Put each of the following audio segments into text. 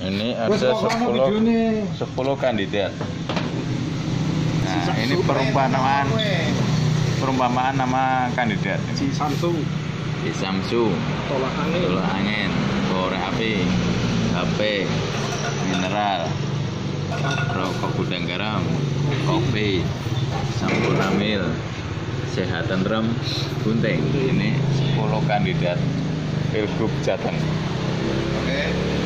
Ini ada 10 kandidat. Nah, ini perumpamaan nama kandidat. Samsung, Tolak angin, korek api, HP, mineral, rokok gudang garam, kopi, sampurna mil, sehat tentrem, gunting. Ini 10 kandidat Pilgub Jateng. Oke.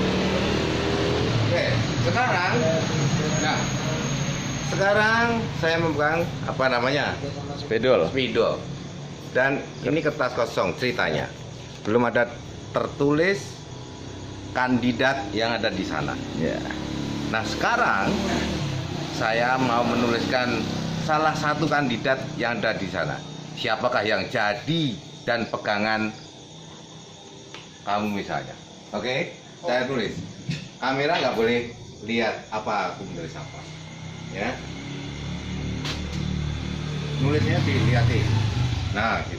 Sekarang saya memegang apa namanya? Spidol. Spidol. Dan ini kertas kosong ceritanya. Belum ada tertulis kandidat yang ada di sana. Ya. Nah, sekarang saya mau menuliskan salah satu kandidat yang ada di sana. Siapakah yang jadi dan pegangan kamu misalnya. Oke? Saya tulis. Kamera nggak boleh lihat apa aku menulis apa. Ya. Nulisnya dilihatin. Nah, gitu.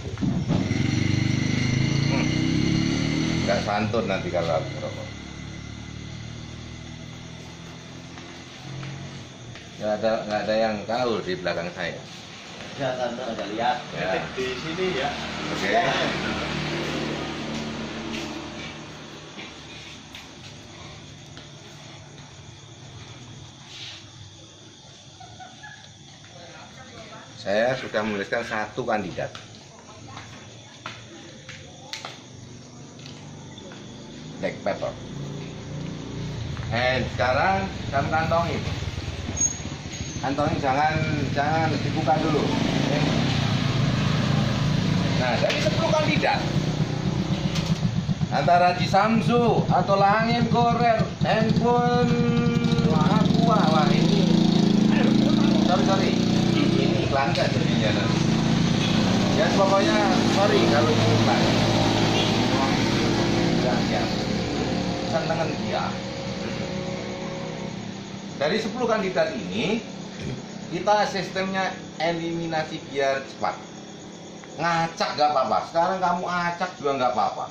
Nggak santun nanti kalau aku merokok. Nggak ada yang tahu di belakang saya. ya tante ada lihat. Ya. Di sini ya. Oke. Saya sudah menuliskan satu kandidat. Black pepper. Sekarang kamu kantongin. Kantongin jangan dibuka dulu. Oke? Nah, dari 10 kandidat antara di Samsu atau Langin Korer, handphone wah ini. Sorry. Ini iklan kan jadinya nanti. Ya pokoknya sorry kalau ini iklan. Ya. Senengan dia. Dari 10 kandidat ini kita sistemnya eliminasi biar cepat. Ngacak nggak apa-apa. Sekarang kamu acak juga nggak apa-apa.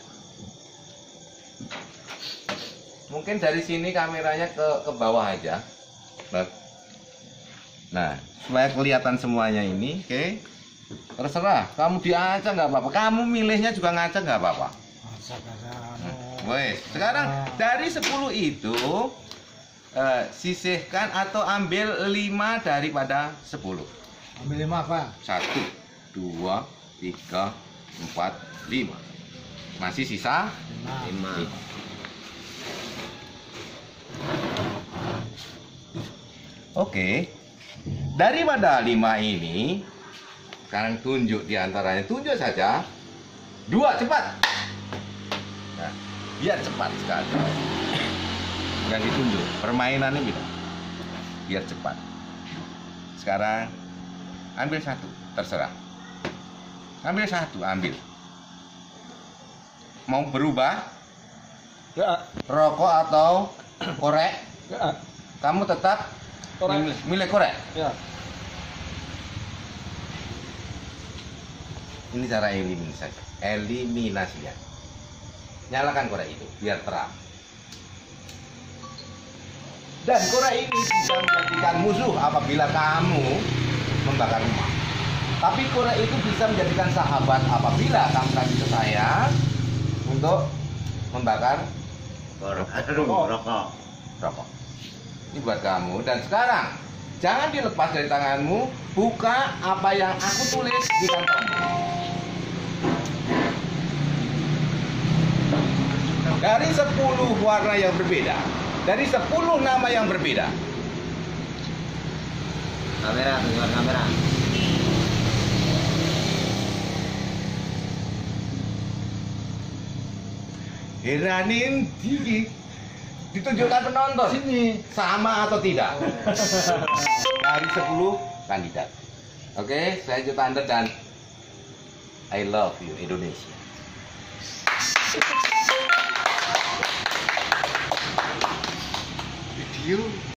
Mungkin dari sini kameranya ke bawah aja. Nah, supaya kelihatan semuanya ini, oke? Terserah. Kamu diacak nggak apa-apa. Kamu milihnya juga ngacak nggak apa-apa. Wes, sekarang dari 10 itu sisihkan atau ambil 5 daripada 10. Ambil 5 apa? 1, 2, 3, 4, 5. Masih sisa 5. Oke. Daripada 5 ini, sekarang tunjuk diantaranya. Tunjuk saja. 2, cepat. Nah, biar cepat sekali. Yang ditunjuk, permainannya beda. Biar cepat. Sekarang ambil 1, terserah. Ambil 1, ambil. Mau berubah? Ya. Rokok atau korek? Ya. Kamu tetap Korek. milih korek? Ya. Ini cara eliminasinya. Nyalakan korek itu biar terang. Dan korek ini bisa menjadikan musuh apabila kamu membakar rumah. Tapi korek itu bisa menjadikan sahabat apabila kamu kasih ke saya untuk membakar rokok. Ini buat kamu. Dan sekarang jangan dilepas dari tanganmu. Buka apa yang aku tulis di kantongmu. Dari 10 warna yang berbeda, dari 10 nama yang berbeda. Kamera. Heranin ditunjukkan penonton. Sini. Sama atau tidak? Dari 10 kandidat. Oke, saya Juta Ander dan I love you Indonesia. Video